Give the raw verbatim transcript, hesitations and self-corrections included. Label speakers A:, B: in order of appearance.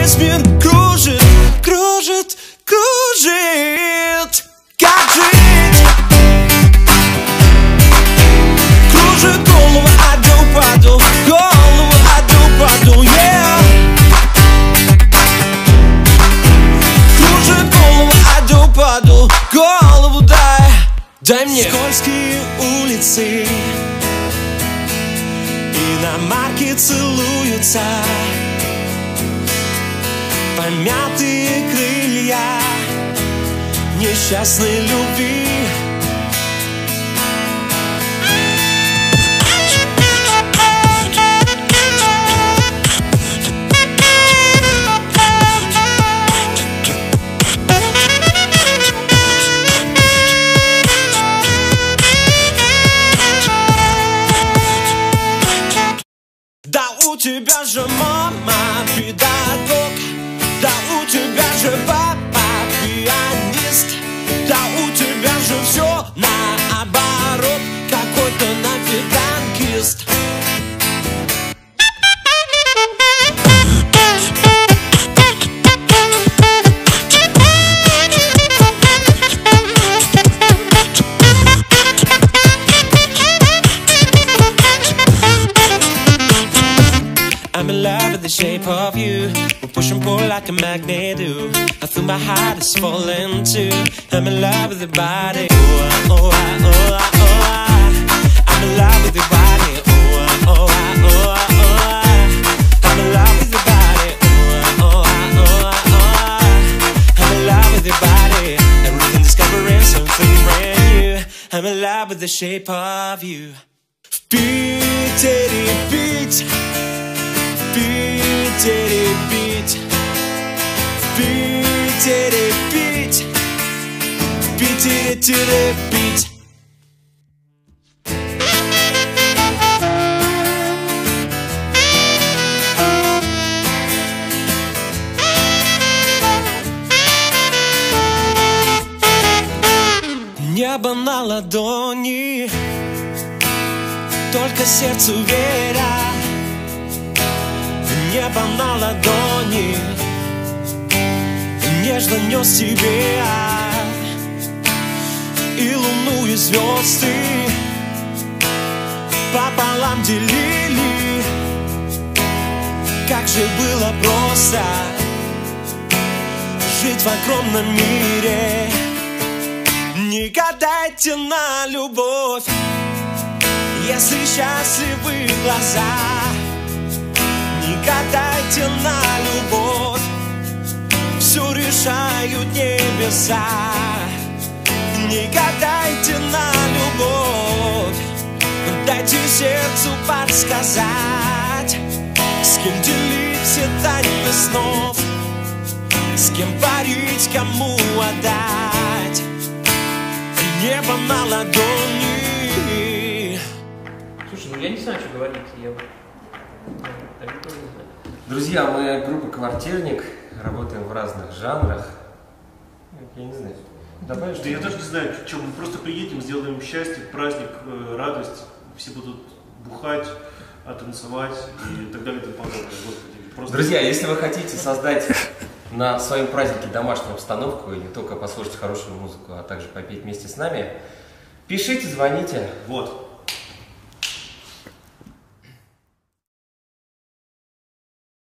A: весь мир кружит, кружит, кружит. Как жить? Кружит голову, аду-паду, голову, аду-паду, yeah. Кружит голову, аду-паду, голову дай, дай мне. Скользкие улицы, иномарки целуются, помятые крылья несчастной любви. Да у тебя же мама педагог, да у тебя же папа пианист, да у тебя же все наоборот, какой-то нафиг танкист. I'm in love with the shape of you. We push and pull like a magnet do. I feel my heart is falling too. I'm in love with your body. Oh, oh, oh, oh, oh. I'm in love with your body. Oh, oh, oh, oh. I'm in love with your body. Oh, oh, oh, oh. I'm in love with your body. Everything discovering something brand new. I'm in love with the shape of you. Beat, beat. Beat, beat, beat, beat, beat, beat, beat. Небо на ладони, только сердцу веря. Небо на ладони, нежно нес тебе, и луну, и звезды пополам делили. Как же было просто жить в огромном мире. Не гадайте на любовь, если счастливы глаза. Не гадайте на любовь, все решают небеса. Не гадайте на любовь, дайте сердцу подсказать, с кем делить все тайны снов, с кем парить, кому отдать. Небо на ладони.
B: Слушай, ну я не знаю, что говорить. Я...
C: Друзья, мы группа «Квартирник», работаем в разных жанрах. Я не знаю. Добавишь?
D: Да я даже не знаю, что мы просто приедем, сделаем счастье, праздник, радость, все будут бухать, танцевать и так далее и тому подобное. Просто...
C: Друзья, если вы хотите создать на своем празднике домашнюю обстановку и не только послушать хорошую музыку, а также попеть вместе с нами, пишите, звоните.
D: Вот.